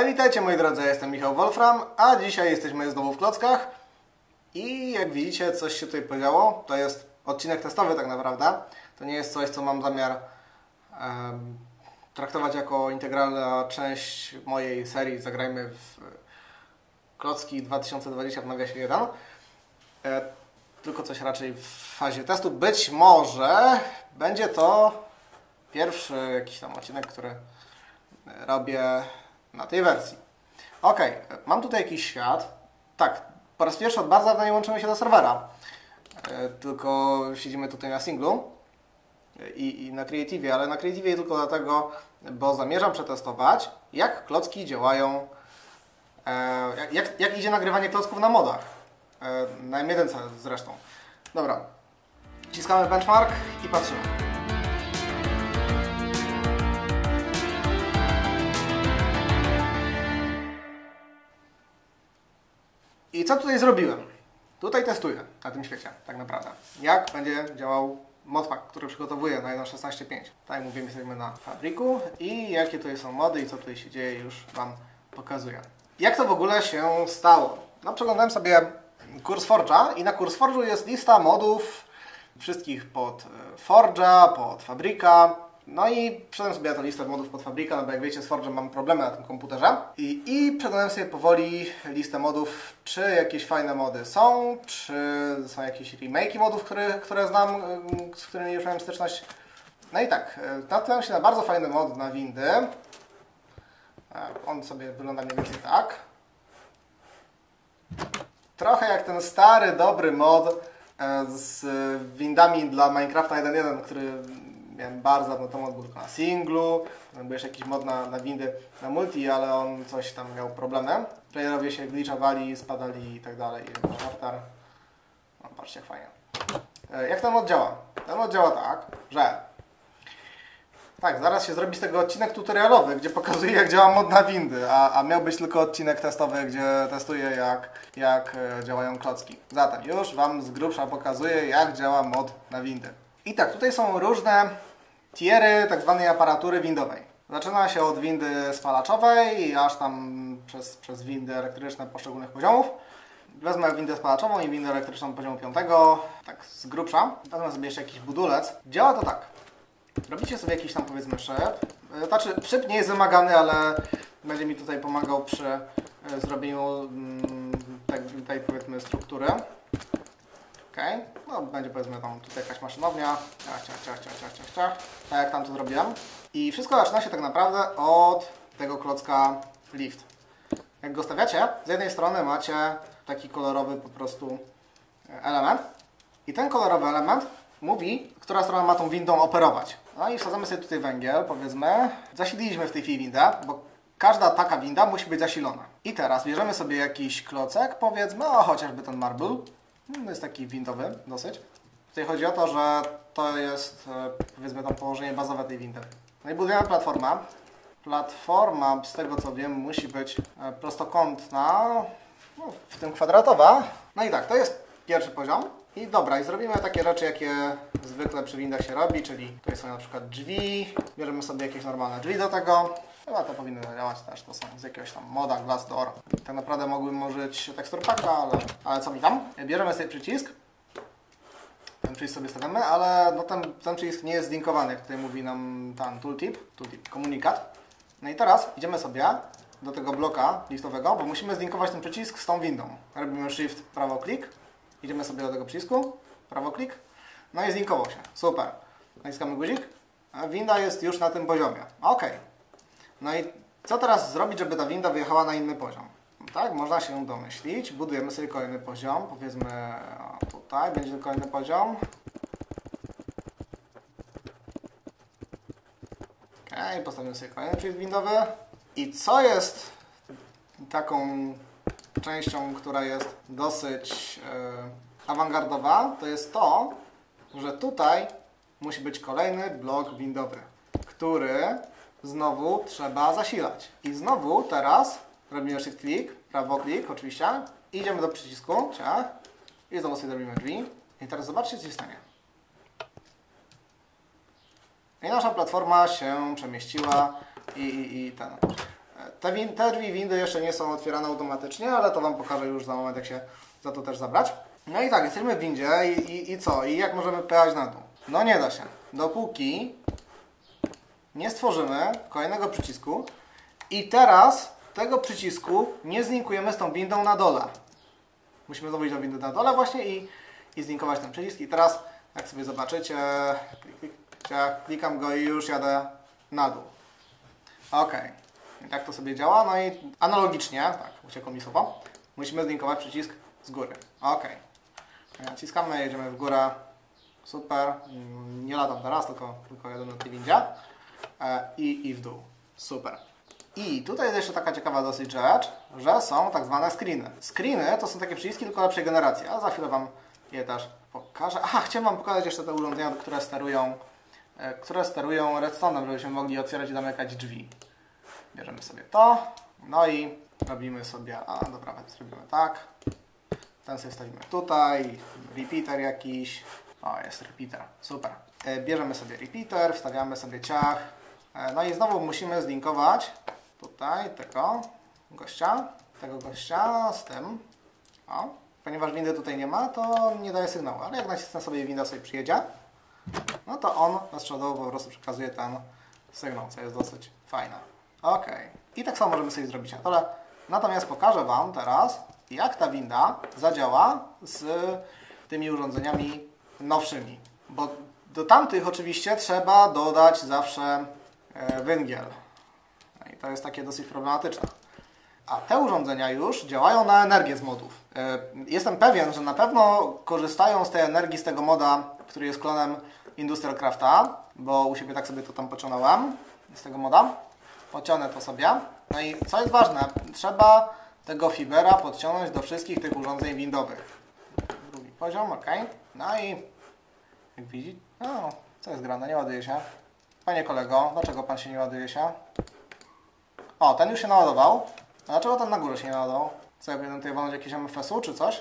Witajcie moi drodzy, ja jestem Michał Wolfram, a dzisiaj jesteśmy znowu w klockach i jak widzicie coś się tutaj podziało. To jest odcinek testowy tak naprawdę. To nie jest coś, co mam zamiar traktować jako integralna część mojej serii Zagrajmy w klocki 2020 w nawiasie 1. Tylko coś raczej w fazie testu. Być może będzie to pierwszy jakiś tam odcinek, który robię na tej wersji. Ok, mam tutaj jakiś świat. Tak, po raz pierwszy od bardzo dawna nie łączymy się do serwera. Tylko siedzimy tutaj na singlu i na Creative, ale na Creative tylko dlatego, bo zamierzam przetestować, jak klocki działają, jak idzie nagrywanie klocków na modach. Na M1 zresztą. Dobra, wciskamy benchmark i patrzymy. I co tutaj zrobiłem? Tutaj testuję na tym świecie, tak naprawdę. Jak będzie działał modpack, który przygotowuję na 1.16.5. Tak jak mówimy, jesteśmy na fabryku i jakie tutaj są mody i co tutaj się dzieje, już Wam pokazuję. Jak to w ogóle się stało? No, przeglądałem sobie CurseForge'a i na CurseForge'u jest lista modów wszystkich pod Forge'a, pod Fabryka. No i przedałem sobie tę listę modów pod Fabryka, no bo jak wiecie z Forge'em mam problemy na tym komputerze. I przeglądałem sobie powoli listę modów, czy jakieś fajne mody są, czy są jakieś remake'i modów, które znam, z którymi już miałem styczność. No i tak, natknąłem się na bardzo fajny mod na windy. On sobie wygląda mniej więcej tak. Trochę jak ten stary, dobry mod z windami dla Minecrafta 1.1, który miałem bardzo dawno temu, był tylko na singlu. Był jeszcze jakiś mod na windy na multi, ale on coś tam miał problemy. Playerowie się glitchowali, spadali i tak dalej. No, patrzcie jak fajnie. Jak ten mod działa? Ten mod działa tak, że tak, zaraz się zrobi z tego odcinek tutorialowy, gdzie pokazuję jak działa mod na windy, a miał być tylko odcinek testowy, gdzie testuję jak działają klocki. Zatem już Wam z grubsza pokazuję jak działa mod na windy. I tak, tutaj są różne tiery tak zwanej aparatury windowej. Zaczyna się od windy spalaczowej i aż tam przez windy elektryczne poszczególnych poziomów. Wezmę windę spalaczową i windę elektryczną poziomu 5, tak z grubsza. Wezmę sobie jeszcze jakiś budulec. Działa to tak. Robicie sobie jakiś tam powiedzmy szyb. Znaczy szyb nie jest wymagany, ale będzie mi tutaj pomagał przy zrobieniu tej powiedzmy struktury. Okay. No, będzie powiedzmy tam tutaj jakaś maszynownia, tak jak tam to zrobiłem. I wszystko zaczyna się tak naprawdę od tego klocka lift. Jak go stawiacie, z jednej strony macie taki kolorowy po prostu element i ten kolorowy element mówi, która strona ma tą windą operować. No i wsadzamy sobie tutaj węgiel, powiedzmy, zasililiśmy w tej chwili windę, bo każda taka winda musi być zasilona. I teraz bierzemy sobie jakiś klocek, powiedzmy, o chociażby ten marble. No jest taki windowy dosyć. Tutaj chodzi o to, że to jest powiedzmy tam położenie bazowe tej windy. No i budujemy platformę. Platforma, z tego co wiem, musi być prostokątna, no, w tym kwadratowa. No i tak, to jest pierwszy poziom. I dobra, i zrobimy takie rzeczy, jakie zwykle przy windach się robi, czyli tutaj są na przykład drzwi. Bierzemy sobie jakieś normalne drzwi do tego. Chyba to powinno działać też, to są z jakiegoś tam moda Glass Door. Tak naprawdę mogłem użyć tekstur packa, ale co mi tam? Bierzemy sobie przycisk. Ten przycisk sobie stawiamy, ale no ten przycisk nie jest zlinkowany, jak tutaj mówi nam ten tooltip, komunikat. No i teraz idziemy sobie do tego bloka listowego, bo musimy zlinkować ten przycisk z tą windą. Robimy shift, prawo klik, idziemy sobie do tego przycisku, prawo klik, no i zlinkował się. Super. Naciskamy guzik, a winda jest już na tym poziomie. Ok. No i co teraz zrobić, żeby ta winda wyjechała na inny poziom? No tak, można się domyślić. Budujemy sobie kolejny poziom. Powiedzmy tutaj będzie kolejny poziom. Ok, postawimy sobie kolejny przycisk windowy. I co jest taką częścią, która jest dosyć awangardowa, to jest to, że tutaj musi być kolejny blok windowy, który znowu trzeba zasilać. I znowu teraz robimy shift klik, prawo klik oczywiście, idziemy do przycisku, ciach, i znowu sobie robimy drzwi. I teraz zobaczcie, co się stanie. I nasza platforma się przemieściła i ten. Te drzwi windy jeszcze nie są otwierane automatycznie, ale to Wam pokażę już za moment, jak się za to też zabrać. No i tak, jesteśmy w windzie i co? I jak możemy pojechać na dół? No nie da się. Dopóki nie stworzymy kolejnego przycisku i teraz tego przycisku nie zlinkujemy z tą windą na dole. Musimy znowu iść do windy na dole właśnie i zlinkować ten przycisk. I teraz, jak sobie zobaczycie, klikam go i już jadę na dół. Ok. I tak to sobie działa. No i analogicznie, tak, uciekło mi słowo, musimy zlinkować przycisk z góry. Ok. Naciskamy, jedziemy w górę. Super. Nie latam teraz, tylko jadę na tej windzie. I w dół. Super. I tutaj jest jeszcze taka ciekawa dosyć rzecz, że są tak zwane screeny. Screeny to są takie przyciski, tylko lepszej generacji, a za chwilę Wam je też pokażę. Aha, chciałem Wam pokazać jeszcze te urządzenia, które sterują redstone'em, żebyśmy mogli otwierać i zamykać drzwi. Bierzemy sobie to, no i robimy sobie, dobra, zrobimy tak. Ten sobie stawimy tutaj, repeater jakiś. O, jest repeater, super. Bierzemy sobie repeater, wstawiamy sobie ciach. No i znowu musimy zlinkować tutaj tego gościa z tym. O, ponieważ windy tutaj nie ma, to nie daje sygnału, ale jak nacisnę sobie winda sobie przyjedzie, no to on bezprzewodowo po prostu przekazuje ten sygnał, co jest dosyć fajne. Ok. I tak samo możemy sobie zrobić na dole. Natomiast pokażę Wam teraz, jak ta winda zadziała z tymi urządzeniami nowszymi. Bo do tamtych oczywiście trzeba dodać zawsze węgiel. I to jest takie dosyć problematyczne. A te urządzenia już działają na energię z modów. Jestem pewien, że na pewno korzystają z tej energii z tego moda, który jest klonem Industrial Crafta, bo u siebie tak sobie to tam pociągnąłem z tego moda. Pociągnę to sobie. No i co jest ważne, trzeba tego fibera podciągnąć do wszystkich tych urządzeń windowych. Drugi poziom, ok. No i jak widzicie, co jest grane, nie ładuje się. Panie kolego, dlaczego Pan się nie ładuje się? O, ten już się naładował. A dlaczego ten na górze się nie naładował? Co, ja powinienem tutaj walnąć jakieś MFS-u czy coś?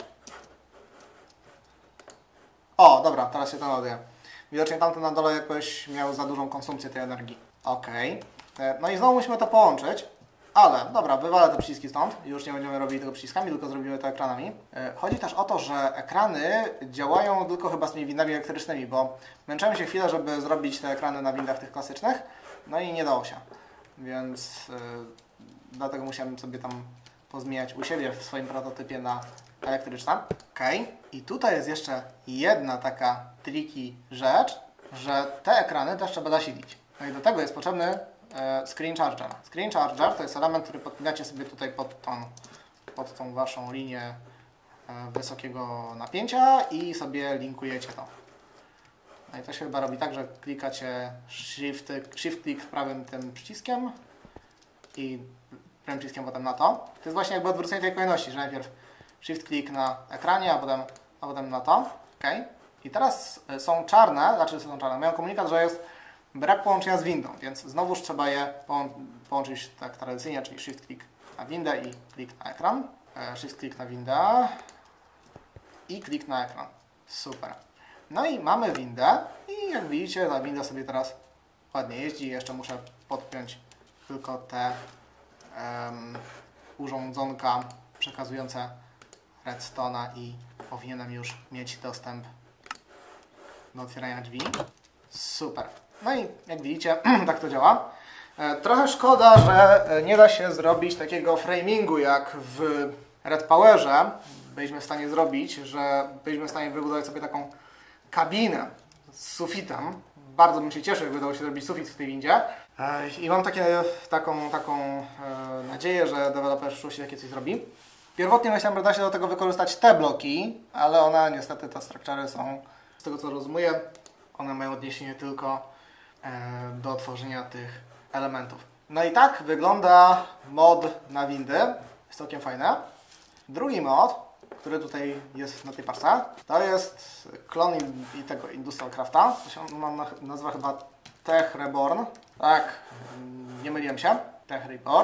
O, dobra, teraz się to naładuje. Widocznie tamten na dole jakoś miał za dużą konsumpcję tej energii. Ok. No i znowu musimy to połączyć. Ale, dobra, wywalę te przyciski stąd. Już nie będziemy robili tego przyciskami, tylko zrobimy to ekranami. Chodzi też o to, że ekrany działają tylko chyba z tymi windami elektrycznymi, bo męczyłem się chwilę, żeby zrobić te ekrany na windach tych klasycznych, no i nie dało się. Więc dlatego musiałem sobie tam pozmieniać u siebie w swoim prototypie na elektryczne. Ok. I tutaj jest jeszcze jedna taka tricky rzecz, że te ekrany też trzeba zasilić. No i do tego jest potrzebny screen charger. Screen charger to jest element, który podpinacie sobie tutaj pod tą Waszą linię wysokiego napięcia i sobie linkujecie to. No i to się chyba robi tak, że klikacie shift click prawym tym przyciskiem i prawym przyciskiem potem na to. To jest właśnie jakby odwrócenie tej kolejności, że najpierw shift click na ekranie, a potem na to. Okay. I teraz są czarne, mają komunikat, że jest brak połączenia z windą, więc znowuż trzeba je połączyć tak tradycyjnie, czyli shift click na windę i klik na ekran. Shift click na windę i klik na ekran. Super. No i mamy windę i jak widzicie, ta winda sobie teraz ładnie jeździ. Jeszcze muszę podpiąć tylko te urządzonka przekazujące redstone'a i powinienem już mieć dostęp do otwierania drzwi. Super. No i jak widzicie, tak to działa. Trochę szkoda, że nie da się zrobić takiego framingu jak w Red Powerze. Byliśmy w stanie zrobić, że byliśmy w stanie wybudować sobie taką kabinę z sufitem. Bardzo bym się cieszył, jakby udało się zrobić sufit w tej windzie. I mam taką nadzieję, że deweloper w przyszłości takie coś zrobi. Pierwotnie myślałem, że da się do tego wykorzystać te bloki, ale one niestety, te structure'y są, z tego co rozumiem, one mają odniesienie tylko do tworzenia tych elementów. No i tak wygląda mod na windy. Jest całkiem fajne. Drugi mod, który tutaj jest na tej parce, to jest klon i tego Industrial Crafta. To się nazywa chyba Tech Reborn. Tak, nie myliłem się. Tech Reborn.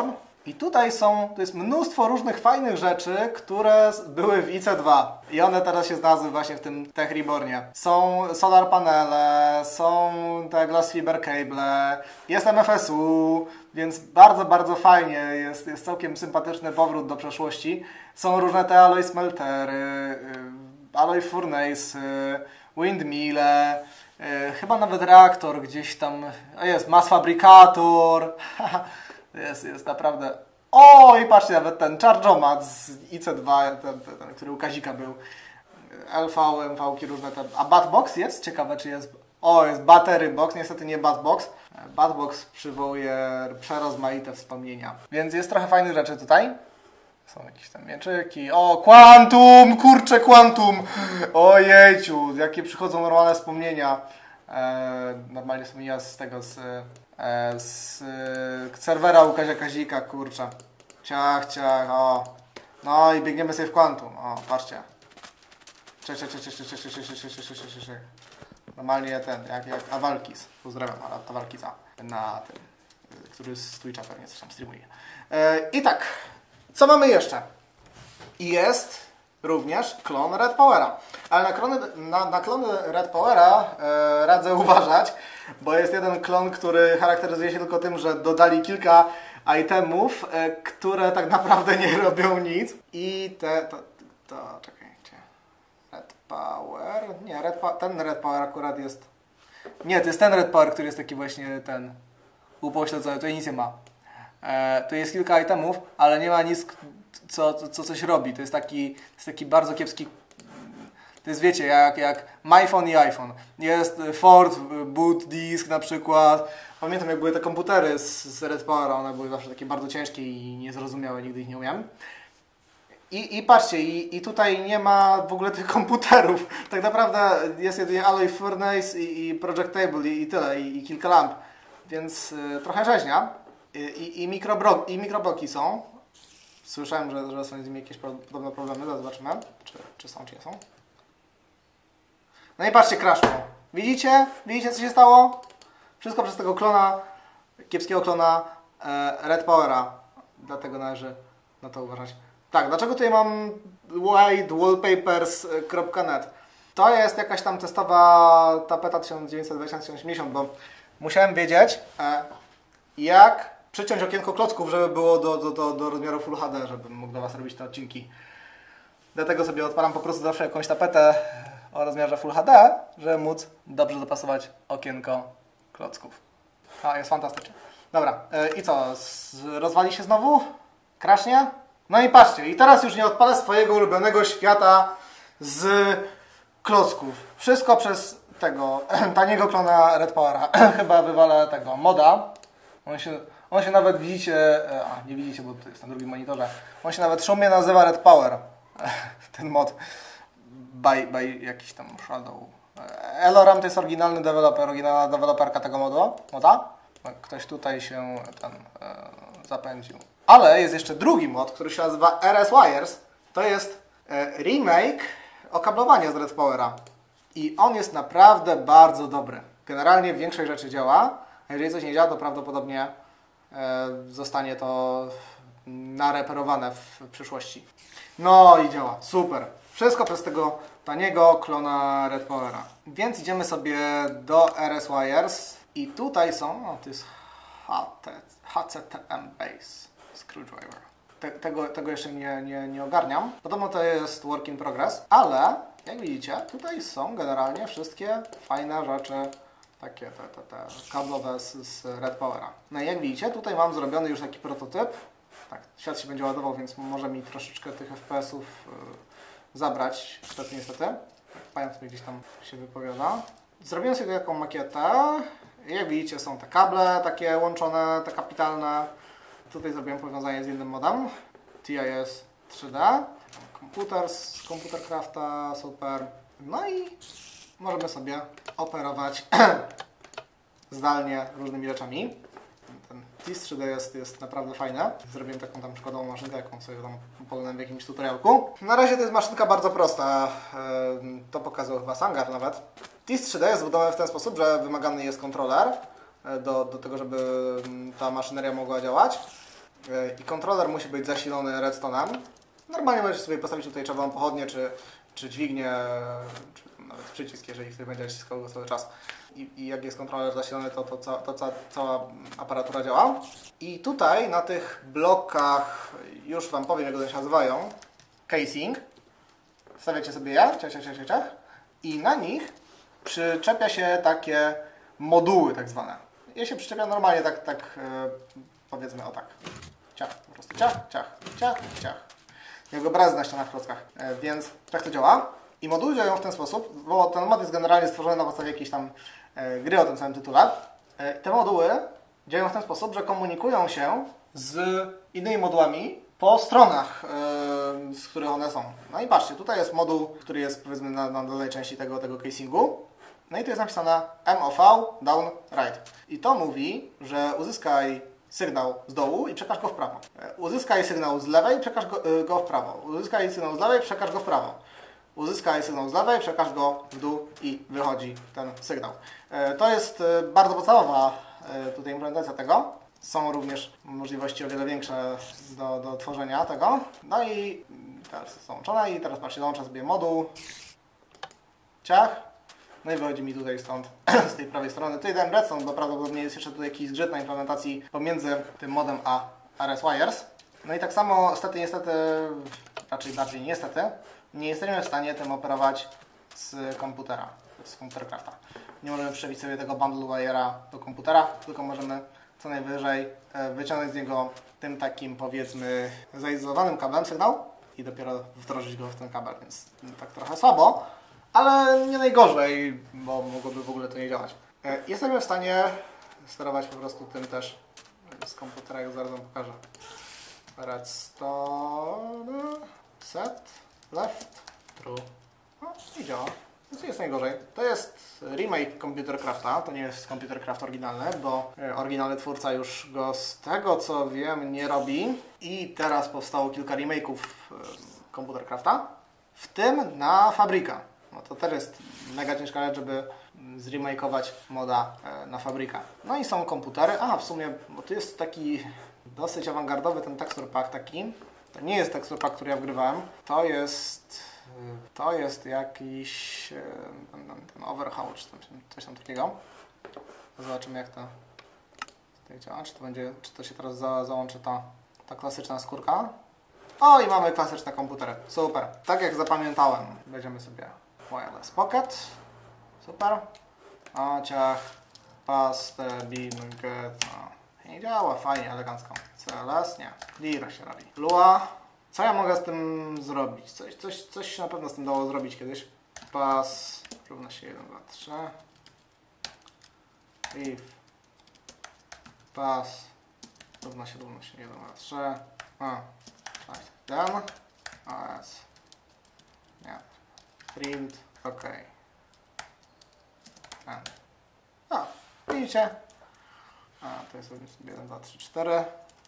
I tutaj to jest mnóstwo różnych fajnych rzeczy, które były w IC2. I one teraz się znalazły właśnie w tym Tech Rebornie. Są solar panele, są te glass fiber cable, jest MFSU, więc bardzo, bardzo fajnie. Jest całkiem sympatyczny powrót do przeszłości. Są różne te alloy smeltery, alloy furnace, windmille, chyba nawet reaktor gdzieś tam, jest mass fabrikator. Jest naprawdę... O, i patrzcie, nawet ten Chargeomat z IC2, ten, który u Kazika był. LV, MV-ki różne te... A Batbox jest? Ciekawe, czy jest... O, jest Battery Box, niestety nie Batbox. Batbox przywołuje przerozmaite wspomnienia. Więc jest trochę fajnych rzeczy tutaj. Są jakieś tam mieczyki. O, Quantum! Kurczę, Quantum! Ojejciu, jakie przychodzą normalne wspomnienia. Normalnie wspomnienia z tego, z serwera u Kazia Kazika, kurczę. Ciach, o. No i biegniemy sobie w Quantum. O, patrzcie. Cześć. Normalnie jak Awalkis. Pozdrawiam Awalkisa na tym, który z Twitcha pewnie coś tam streamuje. I tak, co mamy jeszcze? Jest również klon Red Powera. Ale na klony Red Powera radzę uważać, bo jest jeden klon, który charakteryzuje się tylko tym, że dodali kilka itemów, które tak naprawdę nie robią nic. I czekajcie. Red Power... Nie, ten Red Power akurat jest... Nie, to jest ten Red Power, który jest taki właśnie ten upośledzony. Tutaj nic nie ma. Tu jest kilka itemów, ale nie ma nic, co coś robi. To jest taki bardzo kiepski... To jest, wiecie, jak MyPhone i iPhone. Jest Ford Boot Disk na przykład. Pamiętam, jak były te komputery z Red Powera, one były zawsze takie bardzo ciężkie i niezrozumiałe, nigdy ich nie umiałem. I patrzcie, i tutaj nie ma w ogóle tych komputerów. Tak naprawdę jest jedynie Alloy Furnace i Project Table i tyle, i kilka lamp. Więc trochę rzeźnia. I mikrobloki są. Słyszałem, że są z nimi jakieś podobne problemy. Zaraz zobaczymy, czy są, czy nie są. No i patrzcie, crashło. Widzicie? Widzicie, co się stało? Wszystko przez tego klona, kiepskiego klona Red Powera. Dlatego należy na to uważać. Tak, dlaczego tutaj mam whitewallpapers.net? To jest jakaś tam testowa tapeta 1920-1980, bo musiałem wiedzieć, jak przyciąć okienko klocków, żeby było do rozmiaru Full HD, żebym mógł dla Was robić te odcinki. Dlatego sobie odpalam po prostu zawsze jakąś tapetę o rozmiarze Full HD, żeby móc dobrze dopasować okienko klocków. Jest fantastycznie. Dobra, i co? Rozwali się znowu? Krasznie? No i patrzcie, i teraz już nie odpalę swojego ulubionego świata z klocków. Wszystko przez tego taniego klona Red Powera. Chyba wywalę tego moda. On się nawet widzicie, nie widzicie, bo to jest na drugim monitorze. On się nawet szumnie nazywa Red Power. Ten mod. By jakiś tam Shadow. Eloram to jest oryginalny deweloper, oryginalna deweloperka tego moda. Ktoś tutaj się zapędził. Ale jest jeszcze drugi mod, który się nazywa RS Wires. To jest remake okablowania z Red Powera. I on jest naprawdę bardzo dobry. Generalnie większość rzeczy działa. A jeżeli coś nie działa, to prawdopodobnie zostanie to nareperowane w przyszłości. No i działa. Super. Wszystko przez tego taniego klona Red Powera. Więc idziemy sobie do RS Wires. I tutaj są... to jest HCTM Base Screwdriver. Tego jeszcze nie ogarniam. Podobno to jest work in progress, ale jak widzicie, tutaj są generalnie wszystkie fajne rzeczy, takie te kablowe z Red Powera. No i jak widzicie, tutaj mam zrobiony już taki prototyp. Tak, świat się będzie ładował, więc może mi troszeczkę tych FPS-ów zabrać, niestety. Pająk sobie gdzieś tam się wypowiada. Zrobiłem sobie taką makietę. Jak widzicie, są te kable takie łączone, te kapitalne. Tutaj zrobiłem powiązanie z innym modem. TIS 3D. Komputer z Computercrafta, super. No i możemy sobie operować zdalnie różnymi rzeczami. Ten TIS 3D jest naprawdę fajny. Zrobiłem taką tam przykładową maszynkę, jaką sobie tam poglądam w jakimś tutorialku. Na razie to jest maszynka bardzo prosta. To pokazał chyba Sangar nawet. TIS 3D jest zbudowany w ten sposób, że wymagany jest kontroler do tego, żeby ta maszyneria mogła działać. i kontroler musi być zasilony redstone'em. Normalnie możecie sobie postawić tutaj czerwoną pochodnię, czy dźwignię, czy nawet przycisk, jeżeli ktoś będzie naciskał go cały czas. I jak jest kontroler zasilony, to cała aparatura działa. I tutaj na tych blokach, już Wam powiem, jak one się nazywają, casing, stawiacie sobie je, ciach, i na nich przyczepia się takie moduły tak zwane. Je się przyczepia normalnie tak powiedzmy o tak. Ciach, po prostu ciach. Jak obrazy na ścianach w klockach. Więc tak to działa. I moduły działają w ten sposób, bo ten mod jest generalnie stworzony na podstawie jakiejś tam gry o tym samym tytule. Te moduły działają w ten sposób, że komunikują się z innymi modułami po stronach, z których one są. No i patrzcie, tutaj jest moduł, który jest powiedzmy na dolnej części tego casingu. No i tu jest napisane MOV down right. I to mówi, że uzyskaj sygnał z dołu i przekaż go w prawo. Uzyskaj sygnał z lewej i przekaż go w prawo. Uzyskaj sygnał z lewej, przekaż go w prawo. Uzyskaj sygnał z lewej, przekaż go w dół i wychodzi ten sygnał. To jest bardzo podstawowa tutaj implementacja tego. Są również możliwości o wiele większe do tworzenia tego. No i teraz są łączone i teraz patrzcie, dołączę sobie moduł. Ciach. No i wychodzi mi tutaj stąd, z tej prawej strony. Tutaj dałem redstone, bo prawdopodobnie jest jeszcze tutaj jakiś zgrzyt na implementacji pomiędzy tym modem a RS-Wires. No i tak samo, niestety, raczej bardziej niestety, nie jesteśmy w stanie tym operować z komputera, z Computercrafta. Nie możemy przebić sobie tego bundle wire'a do komputera, tylko możemy co najwyżej wyciągnąć z niego tym takim, powiedzmy, zaizolowanym kablem sygnał i dopiero wdrożyć go w ten kabel, więc tak trochę słabo, ale nie najgorzej, bo mogłoby w ogóle to nie działać. Jesteśmy w stanie sterować po prostu tym też z komputera, jak zaraz Wam pokażę. Redstone, set, left, true. No i działa. Więc jest najgorzej. To jest remake Computercrafta, to nie jest Computercraft oryginalny, bo oryginalny twórca już go z tego co wiem nie robi. I teraz powstało kilka remake'ów Computercrafta, w tym na Fabryka. No to też jest mega ciężka rzecz, żeby zremakeować moda na Fabryka. No i są komputery. A, w sumie, bo tu jest taki dosyć awangardowy ten texture pack taki. To nie jest texture pack, który ja wgrywałem. To jest jakiś ten overhaul, czy coś tam takiego. Zobaczymy, jak to tutaj działa. Czy to się teraz załączy ta klasyczna skórka. O, i mamy klasyczne komputery. Super. Tak jak zapamiętałem. Weźmiemy sobie wireless pocket. Super. O, ciach. Paste, bin, get. Nie działa. Fajnie, elegancko. CLS? Nie. Clear się robi. Lua. Co ja mogę z tym zrobić? Coś się na pewno z tym dało zrobić kiedyś. Pass równa się 1, 2, 3. If pass równa się 1, 2, 3. Done. OS. Nie. Print. OK. Widzicie? To jest sobie 1, 2, 3, 4.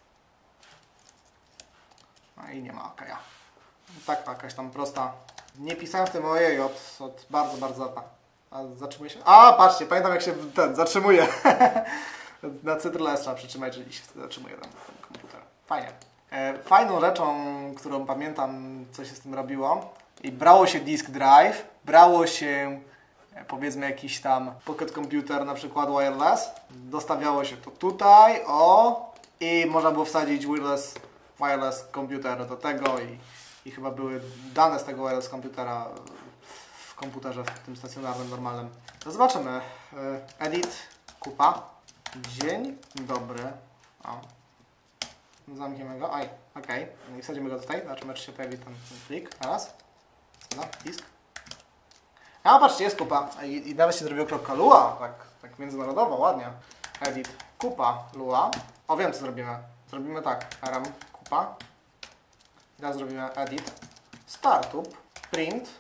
No i nie ma OK. Tak, jakaś tam prosta. Nie pisałem w tym ojej od bardzo, bardzo lata. A zatrzymuje się? A, patrzcie, pamiętam jak się ten zatrzymuje. Na Ctrl S trzeba przytrzymać, jeżeli się wtedy zatrzymuje ten komputer. Fajnie. Fajną rzeczą, którą pamiętam, co się z tym robiło, i brało się disk drive, brało się powiedzmy jakiś tam pocket computer, na przykład wireless, dostawiało się to tutaj, i można było wsadzić wireless komputer do tego i chyba były dane z tego wireless komputera w komputerze, w tym stacjonarnym, normalnym. To zobaczymy. Edit, kupa. Dzień dobry. Zamkniemy go. OK. No i wsadzimy go tutaj. Zobaczymy, czy się pojawi ten plik. Teraz. Disk. Patrzcie, jest kupa. I nawet się zrobiło .lua. Tak międzynarodowo, ładnie. Edit, kupa, lua. Wiem, co zrobimy. Zrobimy tak. rm, kupa. I teraz zrobimy edit, startup, print.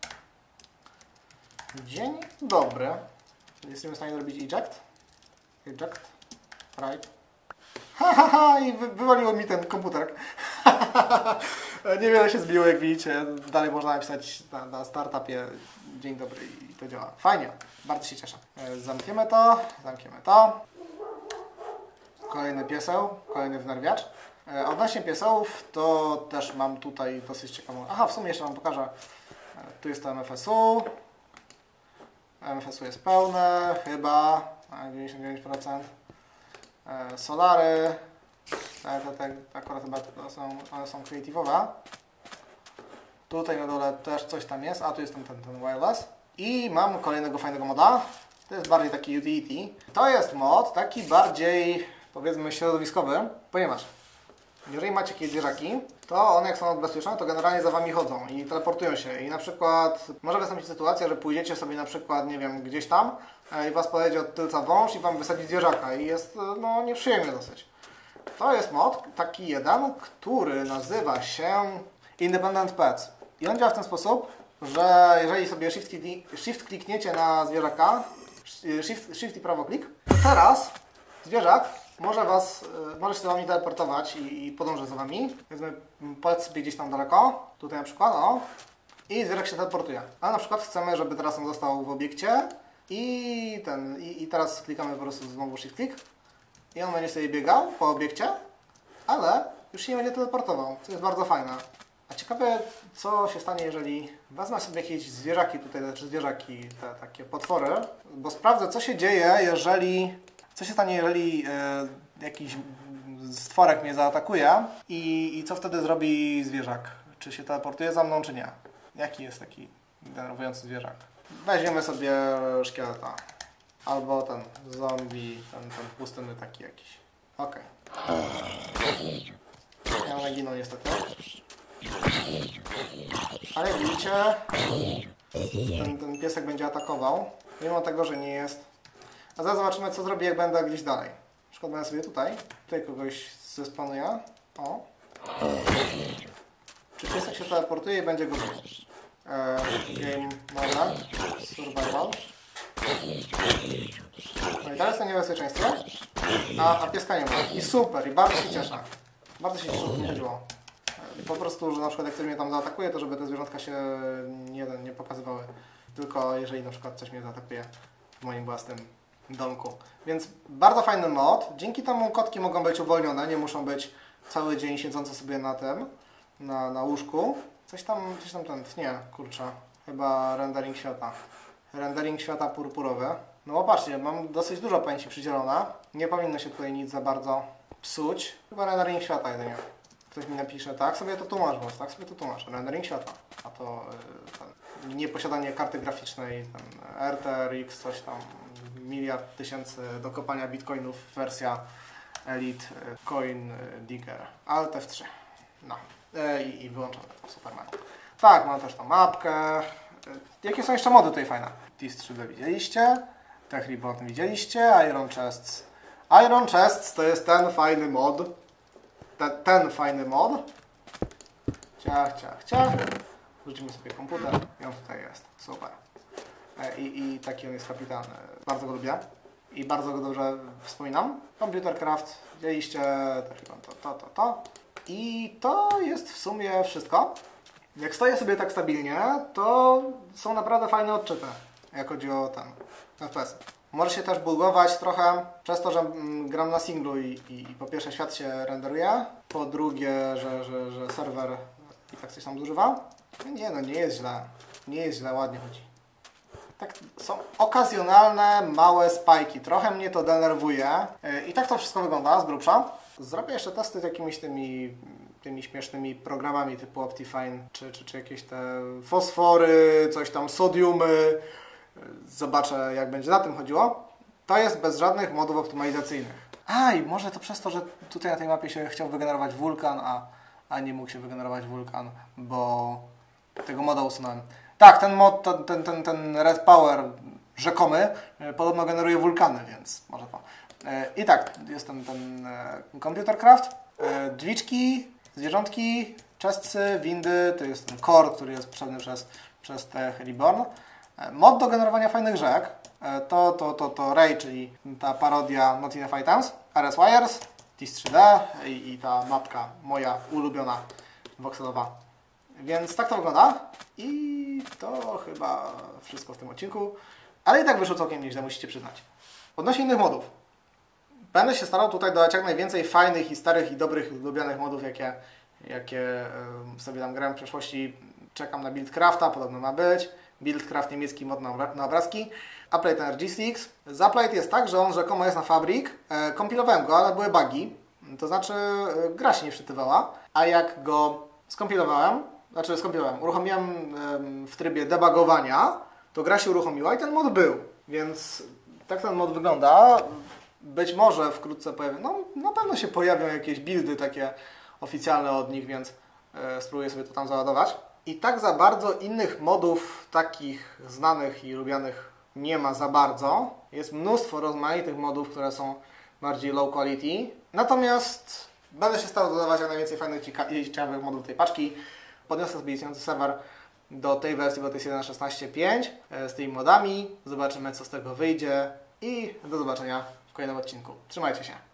Dzień dobry. Jesteśmy w stanie zrobić eject, right. I wywaliło mi ten komputer. Niewiele się zmieniło, jak widzicie. Dalej można napisać na startupie dzień dobry i to działa. Fajnie, bardzo się cieszę. Zamkniemy to. Kolejny pieseł, kolejny wnerwiacz. Odnośnie piesełów, to też mam tutaj dosyć ciekawą... Aha, w sumie jeszcze Wam pokażę. Tu jest to MFSU. MFSU jest pełne, chyba 99%. Solary. Akurat chyba one są creative'owe. Tutaj na dole też coś tam jest, a tu jest ten wireless. I mam kolejnego fajnego moda. To jest bardziej taki utility. To jest mod taki bardziej, powiedzmy, środowiskowy, ponieważ jeżeli macie jakieś zwierzaki, to one jak są odbezpieczone, to generalnie za Wami chodzą i teleportują się. I na przykład może wystąpić sytuacja, że pójdziecie sobie na przykład, nie wiem, gdzieś tam i Was pojedzie od tylca wąż i Wam wysadzi zwierzaka i jest, no, nieprzyjemnie dosyć. To jest mod, taki jeden, który nazywa się Independent Pets. I on działa w ten sposób, że jeżeli sobie shift klikniecie na zwierzaka, shift i prawo klik, teraz zwierzak może się za Wami teleportować i podążać za Wami. Polecę sobie gdzieś tam daleko, tutaj na przykład, o, i zwierzak się teleportuje. A na przykład chcemy, żeby teraz on został w obiekcie i teraz klikamy po prostu znowu shift klik i on będzie sobie biegał po obiekcie, ale już się nie będzie teleportował, co jest bardzo fajne. A ciekawe, co się stanie, jeżeli wezmę sobie jakieś zwierzaki tutaj, znaczy zwierzaki, te takie potwory, bo sprawdzę, co się dzieje, co się stanie, jeżeli jakiś stworek mnie zaatakuje i co wtedy zrobi zwierzak? Czy się teleportuje za mną, czy nie? Jaki jest taki denerwujący zwierzak? Weźmiemy sobie szkieleta. Albo ten zombie, ten pustynny taki jakiś. Okej. Ja naginął niestety. Ale jak widzicie, ten piesek będzie atakował, mimo tego, że nie jest. A zaraz zobaczymy, co zrobię, jak będę gdzieś dalej. Na przykład będę sobie tutaj kogoś zespanuję. O. Czy piesek się teleportuje i będzie go game mode, survival. No i teraz to niebezpieczeństwo, a pieska nie ma. I super, i bardzo się cieszę. Bardzo się cieszę, że to nie chodziło. Po prostu, że na przykład jak ktoś mnie tam zaatakuje, to żeby te zwierzątka się nie pokazywały. Tylko jeżeli na przykład coś mnie zaatakuje w moim własnym domku. Więc bardzo fajny mod. Dzięki temu kotki mogą być uwolnione, nie muszą być cały dzień siedzące sobie na tym, na łóżku. Coś tam tnie, kurczę. Chyba rendering świata. Rendering świata purpurowy. No popatrzcie, mam dosyć dużo pamięci przydzielona. Nie powinno się tutaj nic za bardzo psuć. Chyba rendering świata jedynie. Ktoś mi napisze, tak sobie to tłumacz, bo tak sobie to tłumacz. Rendering świata. A to nieposiadanie karty graficznej, ten RTRX, coś tam, miliard tysięcy do kopania bitcoinów, wersja Elite Coin Digger. Alt F3. No. I wyłączam Superman. Tak, mam też tą mapkę. Jakie są jeszcze mody tutaj fajne? TIS 3D widzieliście, Tech Reborn widzieliście, Iron Chests. Iron Chests to jest ten fajny mod. Ten fajny mod. Ciach. Wrzucimy sobie komputer i on tutaj jest. Super. I taki on jest kapitan. Bardzo go lubię. I bardzo go dobrze wspominam. Computer Craft. Widzieliście to. I to jest w sumie wszystko. Jak stoję sobie tak stabilnie, to są naprawdę fajne odczyty, jak chodzi o ten FPS. Może się też bugować trochę przez to, że gram na singlu i po pierwsze świat się renderuje, po drugie, że serwer i tak coś tam zużywa. Nie, no nie jest źle. Nie jest źle, ładnie chodzi. Tak, są okazjonalne, małe spajki. Trochę mnie to denerwuje. I tak to wszystko wygląda z grubsza. Zrobię jeszcze testy z jakimiś tymi śmiesznymi programami typu Optifine, czy jakieś te fosfory, coś tam, sodiumy. Zobaczę, jak będzie na tym chodziło. To jest bez żadnych modów optymalizacyjnych. I może to przez to, że tutaj na tej mapie się chciał wygenerować wulkan, a nie mógł się wygenerować wulkan, bo tego moda usunąłem. Tak, ten mod, ten Red Power rzekomy, podobno generuje wulkany, więc może to. I tak, jest ten Computer Craft, drzwiczki, zwierzątki, chestsy, windy, to jest ten core, który jest potrzebny przez Tech Reborn. Mod do generowania fajnych rzek, to Ray, czyli ta parodia Not Enough Items, RS Wires, TIS 3D i ta mapka moja ulubiona, voxelowa. Więc tak to wygląda i to chyba wszystko w tym odcinku, ale i tak wyszło całkiem nieźle, musicie przyznać. Odnośnie innych modów. Będę się starał tutaj dodać jak najwięcej fajnych i starych i dobrych, lubianych modów, jakie sobie tam grałem w przeszłości. Czekam na Buildcrafta, podobno ma być. Buildcraft niemiecki mod na obrazki. Uplate Energy Sticks. Z Uplate jest tak, że on rzekomo jest na Fabric. Kompilowałem go, ale były bugi. To znaczy gra się nie wczytywała. A jak go skompilowałem, uruchomiłem w trybie debugowania, to gra się uruchomiła i ten mod był. Więc tak ten mod wygląda. Być może wkrótce no na pewno się pojawią jakieś buildy takie oficjalne od nich, więc spróbuję sobie to tam załadować. I tak za bardzo innych modów takich znanych i lubianych nie ma za bardzo. Jest mnóstwo rozmaitych modów, które są bardziej low quality. Natomiast będę się starał dodawać jak najwięcej fajnych i ciekawych modów tej paczki. Podniosę sobie istniejący serwer do tej wersji, bo to jest 1.16.5 z tymi modami. Zobaczymy, co z tego wyjdzie i do zobaczenia w kolejnym odcinku. Trzymajcie się.